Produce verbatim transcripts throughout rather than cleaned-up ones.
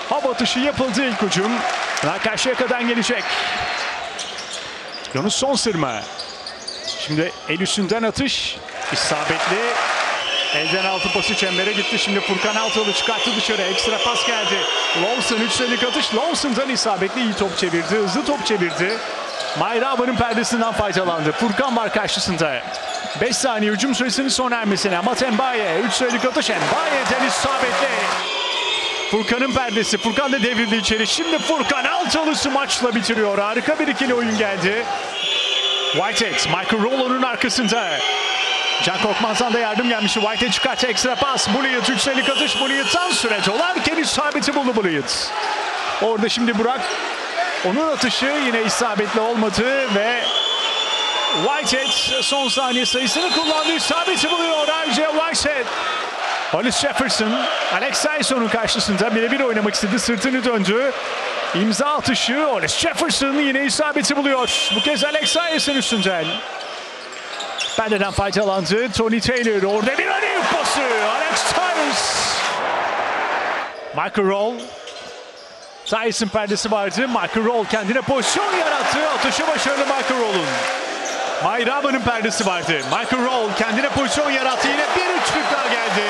Hava atışı yapıldı, ilk hücum. Karşıyaka'dan gelecek. Yunus son sırma. Şimdi el üstünden atış. İsabetli. Elden altı pası çembere gitti. Şimdi Furkan Altalı çıkarttı dışarı. Ekstra pas geldi. Lawson üç sayılık atış. Lawson'dan isabetli, iyi top çevirdi. Hızlı top çevirdi. Mayraba'nın perdesinden faydalandı. Furkan var karşısında. beş saniye hücum süresinin sona ermesine. Ama Mbaye üç sayılık atış. Mbaye'den isabetli. Furkan'ın perdesi. Furkan da devrildi içeri. Şimdi Furkan Altalı'sı maçla bitiriyor. Harika bir ikili oyun geldi. Whitehead, Michael Rollo'nun arkasında. Can Korkmaz'dan da yardım gelmişti. Whitehead çıkarttı, ekstra pas. Bulyut üç sayılık atış. Bulyut'tan süre dolarken isabeti buldu Bulyut. Orada şimdi Burak. Onun atışı yine isabetli olmadı ve Whitehead son saniye sayısını kullandı. İsabeti buluyor R J Whitehead. Hollis Jefferson, Alex Tyson'un karşısında birebir oynamak istedi. Sırtını döndü. İmza atışı. Hollis Jefferson yine isabeti buluyor. Bu kez Alex Tyson üstünden. Perdeden faydalandı. Tony Taylor. Orada bir arayüp pası. Alex Tyson. Michael Roll. Tyson perdesi vardı. Michael Roll kendine pozisyon yarattı. Atışı başarılı Michael Roll'un. Mayraba'nın perdesi vardı. Michael Roll kendine pozisyon yarattı. Yine bir üçlük daha geldi.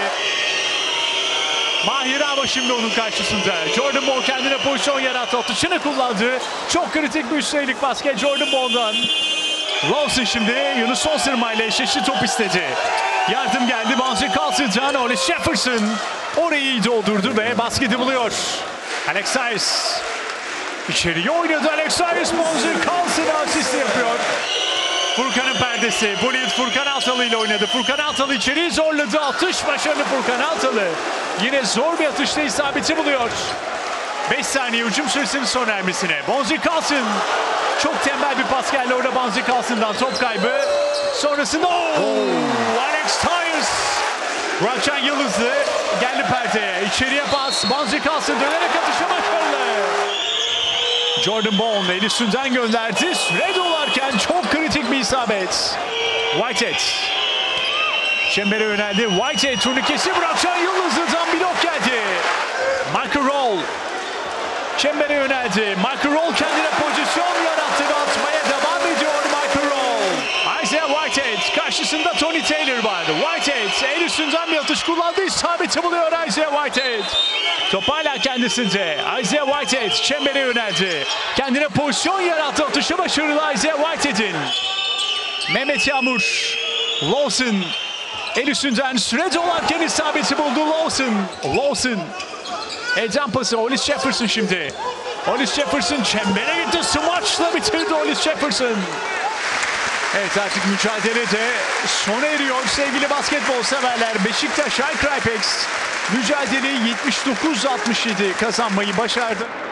Mayraba şimdi onun karşısında. Jordan Ball kendine pozisyon yarattı. Atışını kullandı. Çok kritik bir üç sayılık basket Jordan Ball'dan. Lawson şimdi Yunus Sonsırma ile eşleşti, top istedi. Yardım geldi Bonzi Carlson'dan. Hollis Jefferson orayı iyi doldurdu ve basketi buluyor. Alex Sayers içeriye oynadı. Alex Sayers Bonzi Carlson'a asist yapıyor. Furkan'ın perdesi. Bulyut Furkan Altalı ile oynadı. Furkan Altalı içeriği zorladı. Atış başarılı Furkan Altalı. Yine zor bir atışta isabeti buluyor. beş saniye hücum süresinin sona ermesine. Bonzi Carlson. Çok tembel bir pas geldi orada Bonzi Carlson'dan, top kaybı. Sonrasında oh, Alex Tyers. Burakcan Yıldızlı geldi perdeye. İçeriye pas. Bonzi Carlson dönerek atışı başarılı. Jordan Ball el üstünden gönderdi. Süre dolarken çok kritik bir isabet. Whitehead. Çembere yöneldi. Whitehead turnikesi Burakcan Yıldızlı'dan blok geldi. Michael Roll. Çembere yöneldi. Michael Roll kendine pozisyon yarattı ve atmaya devam ediyor Michael Roll. Isaiah Whitehead karşısında Tony Taylor vardı. Whitehead el üstünden bir atış kullandı. İsabeti buluyor Isaiah Whitehead. Top hala kendisinde. Isaiah Whitehead çembere yöneldi. Kendine pozisyon yarattı. Atışı başarılı Isaiah Whitehead'in. Mehmet Yağmur. Lawson el üstünden süre dolarken isabeti buldu Lawson. Lawson. Elden pası Hollis Jefferson şimdi. Hollis Jefferson çembere gitti. Smaçla bitirdi Hollis Jefferson. Evet, artık mücadele de sona eriyor sevgili basketbol severler. Beşiktaş Crypex mücadeleyi yetmiş dokuz altmış yedi kazanmayı başardı.